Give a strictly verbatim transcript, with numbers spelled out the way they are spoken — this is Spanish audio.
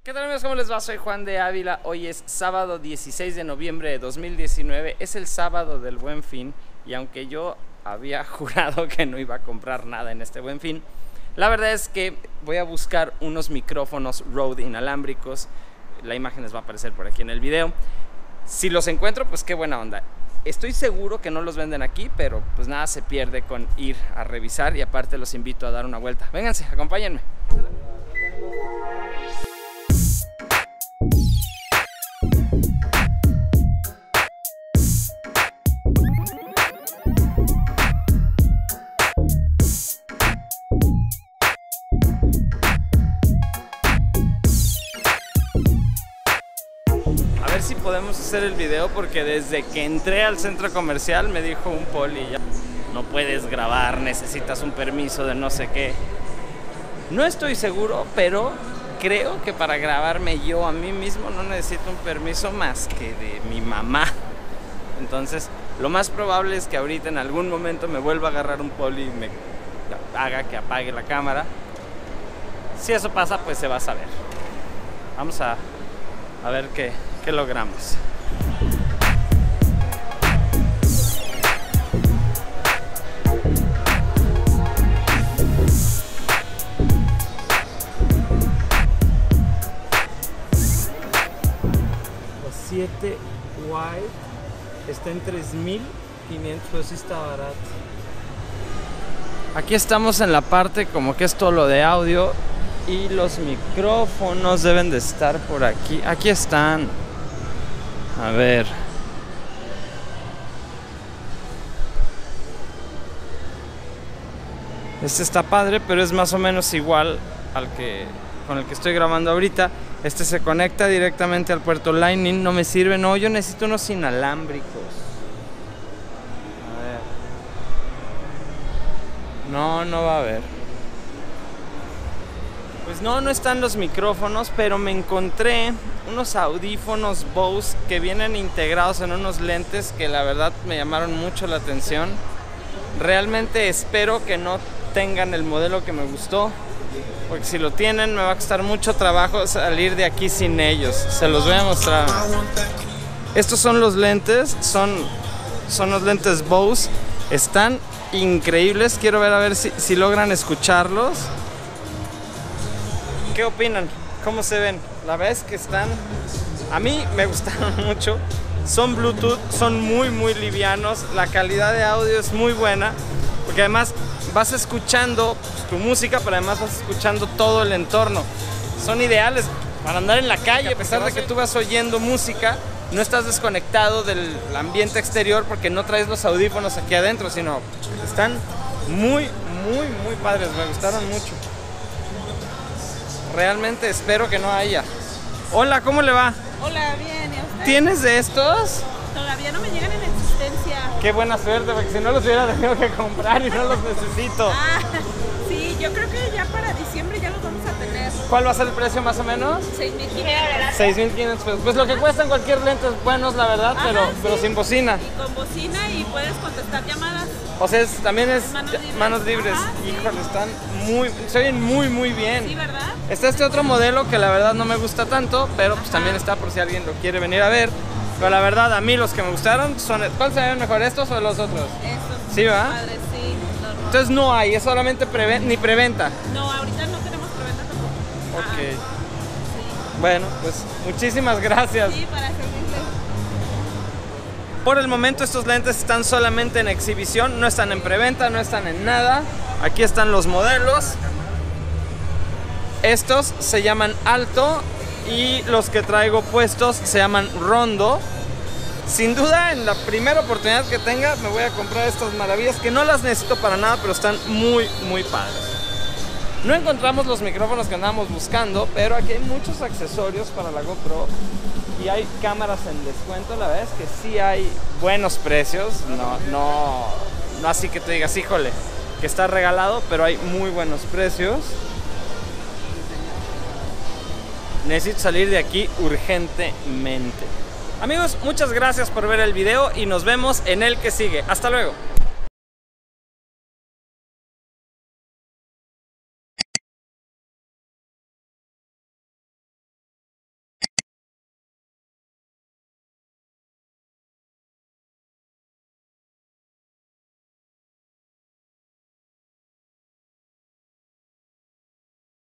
¿Qué tal, amigos? ¿Cómo les va? Soy Juan de Ávila. Hoy es sábado dieciséis de noviembre de dos mil diecinueve. Es el sábado del Buen Fin. Y aunque yo había jurado que no iba a comprar nada en este Buen Fin, la verdad es que voy a buscar unos micrófonos Rode inalámbricos. La imagen les va a aparecer por aquí en el video. Si los encuentro, pues qué buena onda. Estoy seguro que no los venden aquí, pero pues nada se pierde con ir a revisar. Y aparte los invito a dar una vuelta. Vénganse, acompáñenme. A ver si podemos hacer el video, porque desde que entré al centro comercial me dijo un poli: ya no puedes grabar, necesitas un permiso de no sé qué. No estoy seguro, pero creo que para grabarme yo a mí mismo no necesito un permiso más que de mi mamá. Entonces lo más probable es que ahorita en algún momento me vuelva a agarrar un poli y me haga que apague la cámara. Si eso pasa, pues se va a saber. Vamos a, a ver qué, qué logramos. siete White está en tres mil quinientos, pero sí está barato. Aquí estamos en la parte como que es todo lo de audio, y los micrófonos deben de estar por aquí. Aquí están. A ver. Este está padre, pero es más o menos igual al que con el que estoy grabando ahorita. Este se conecta directamente al puerto Lightning. No me sirve, no, yo necesito unos inalámbricos. A ver. No, no va a haber. Pues no, no están los micrófonos, pero me encontré unos audífonos Bose que vienen integrados en unos lentes que la verdad me llamaron mucho la atención. Realmente espero que no tengan el modelo que me gustó, porque si lo tienen me va a costar mucho trabajo salir de aquí sin ellos. Se los voy a mostrar. Estos son los lentes, son, son los lentes Bose. Están increíbles. Quiero ver a ver si, si logran escucharlos. ¿Qué opinan? ¿Cómo se ven? La verdad es que están... A mí me gustaron mucho. Son Bluetooth, son muy muy livianos. La calidad de audio es muy buena, porque además vas escuchando tu música, pero además vas escuchando todo el entorno. Son ideales para andar en la calle, a pesar de que tú vas oyendo música, no estás desconectado del ambiente exterior porque no traes los audífonos aquí adentro, sino están muy, muy, muy padres, me gustaron mucho. Realmente espero que no haya. Hola, ¿cómo le va? Hola, bien, ¿y a usted? ¿Tienes de estos? Todavía no me llegan en existencia. Qué buena suerte, porque si no los hubiera tenido que comprar y no los necesito. Ah, sí, yo creo que ya para diciembre ya los vamos a tener. ¿Cuál va a ser el precio más o menos? seis mil quinientos. seis mil quinientos pesos. Pues lo que cuestan cualquier lente es buenos, la verdad, Ajá, pero, sí. pero sin bocina. Y con bocina, y puedes contestar llamadas. O sea, es, también es Manos libres. manos libres. Ajá, sí. Híjole, están muy, se oyen muy muy bien. Sí, ¿verdad? Está este otro modelo que la verdad no me gusta tanto, pero pues también está por si alguien lo quiere venir a ver. Pero la verdad, a mí los que me gustaron son... ¿Cuál se ven mejor, estos o los otros? Estos. Sí, ¿verdad? Padres, sí. Normal. Entonces no hay, es solamente preven ni preventa. No, ahorita no tenemos preventa tampoco. Ok. Ajá, sí. Bueno, pues muchísimas gracias. Sí, para servirle. Por el momento estos lentes están solamente en exhibición, no están en preventa, no están en nada. Aquí están los modelos. Estos se llaman Alto y los que traigo puestos se llaman Rondo. Sin duda, en la primera oportunidad que tenga me voy a comprar estas maravillas, que no las necesito para nada, pero están muy muy padres. No encontramos los micrófonos que andábamos buscando, pero aquí hay muchos accesorios para la GoPro y hay cámaras en descuento. La verdad es que sí hay buenos precios, no, no, no así que te digas, híjole, que está regalado, pero hay muy buenos precios. Necesito salir de aquí urgentemente. Amigos, muchas gracias por ver el video y nos vemos en el que sigue. Hasta luego.